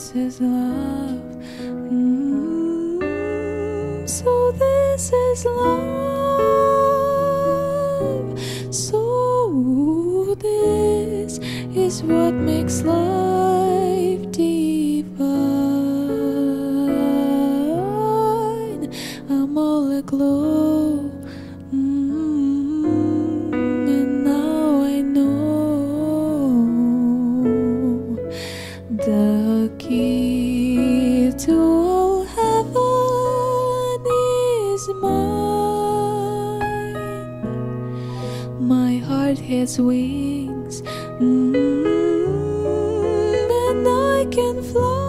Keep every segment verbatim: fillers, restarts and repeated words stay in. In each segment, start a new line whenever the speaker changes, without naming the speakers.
this is love. Mm, so this is love. So this is what makes life divine. I'm all aglow. The key to all heaven is mine. My heart has wings, mm, and I can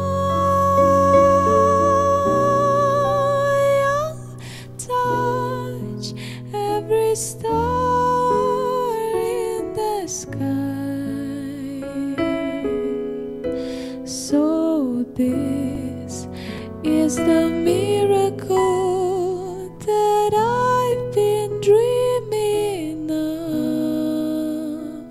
fly. I'll touch every star in the sky. So this is the miracle that I've been dreaming of.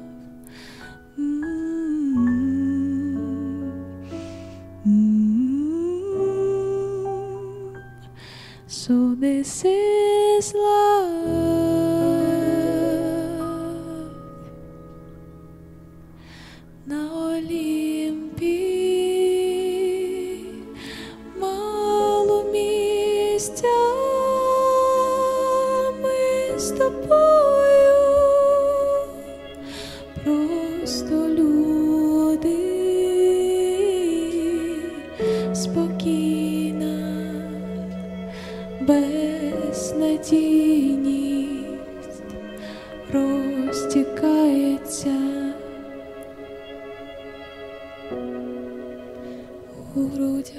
Mm-hmm. So this is love. На Олімпі ми з тобою просто люди, спокійна безнадійність розтікається у грудях.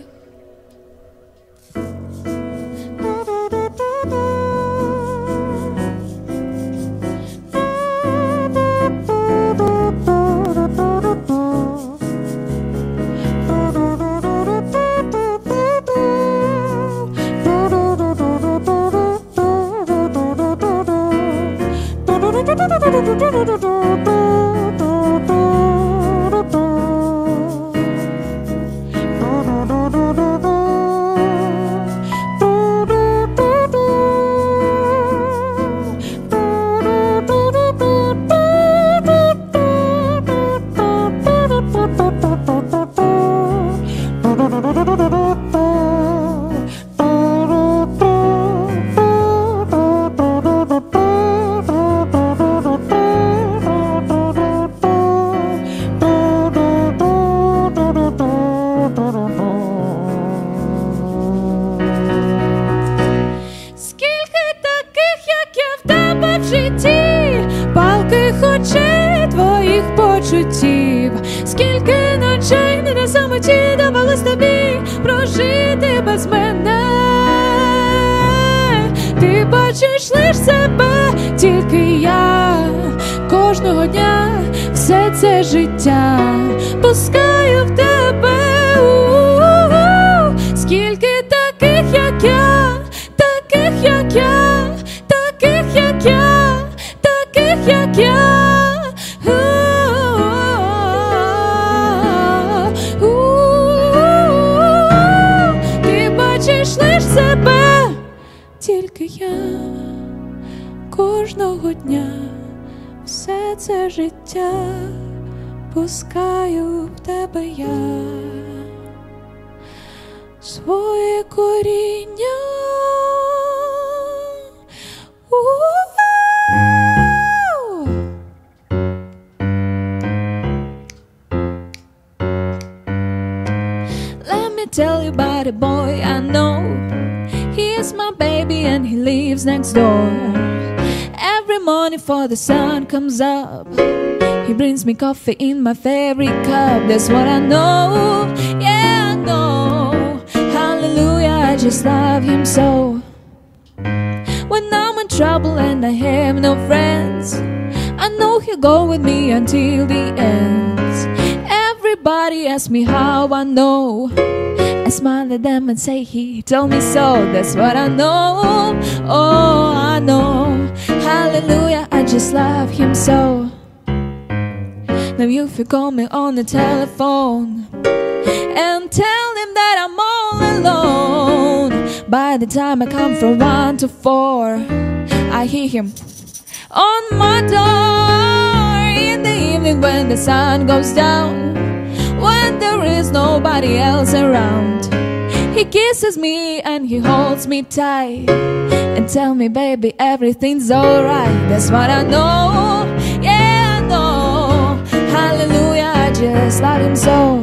Палких очей твоїх почуттів, скільки ночей не на самоті давалось тобі прожити без мене. Ти бачиш лиш себе, тільки я кожного дня все це життя пускаю в тебе. У-у-у. Скільки таких, як я, таких, як я, таких, як я, як я, ти бачиш лиш себе, тільки я кожного дня все це життя пускаю в тебе я своє коріння. Tell you about a boy I know. He is my baby and he lives next door. Every morning before the sun comes up, he brings me coffee in my favorite cup. That's what I know, yeah I know. Hallelujah, I just love him so. When I'm in trouble and I have no friends, I know he'll go with me until the end. Everybody asks me how I know. I smile at them and say he told me so. That's what I know, oh I know. Hallelujah, I just love him so. Now if you call me on the telephone and tell him that I'm all alone. By the time I come from one to four, I hear him on my door. In the evening when the sun goes down, when there is nobody else around, he kisses me and he holds me tight and tell me, baby, everything's alright. That's what I know, yeah I know. Hallelujah, I just love him so.